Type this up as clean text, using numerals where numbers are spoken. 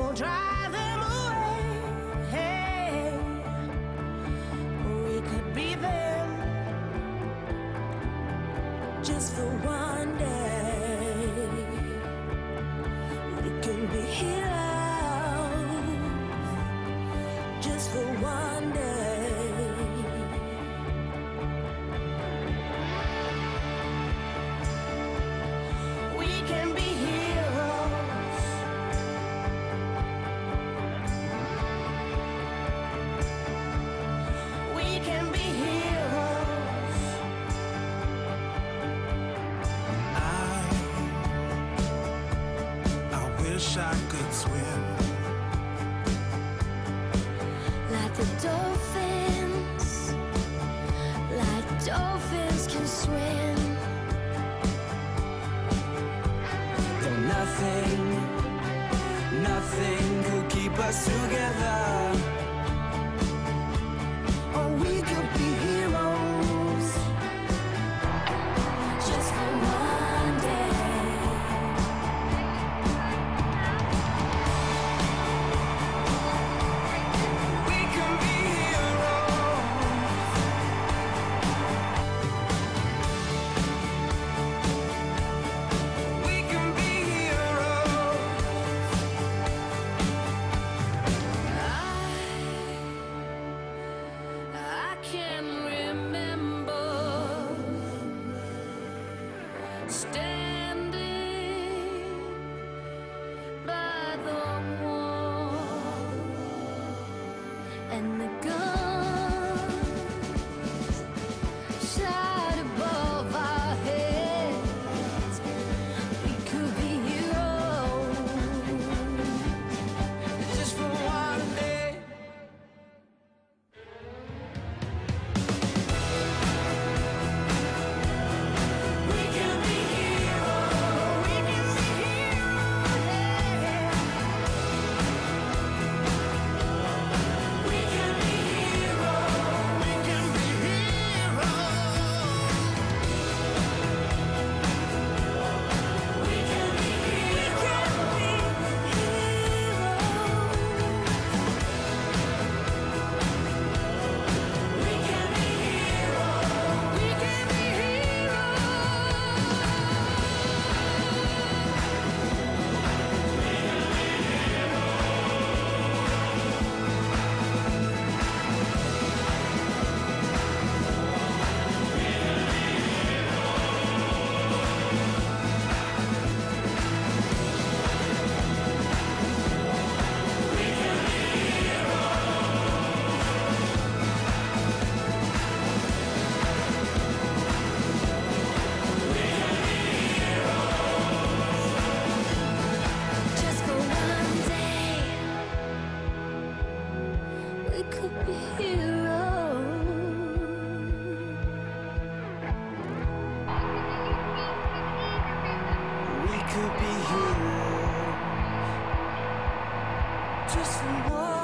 drive them away. Hey, we could be them just for one day. We can be heroes just for one day. We can be heroes. We can be heroes. I wish I could swim Like the dolphins, like dolphins can swim. though nothing could keep us together. Or we could be heroes just for one day. We can be heroes. We can be heroes. I can remember standing by the wall and the guns shot above our heads. We could be heroes Just for one day. We can be heroes. We can be heroes. We can be heroes. We can be heroes. We can be heroes. We can be heroes. We can be just for one day. We could be heroes. We could be heroes. Just for one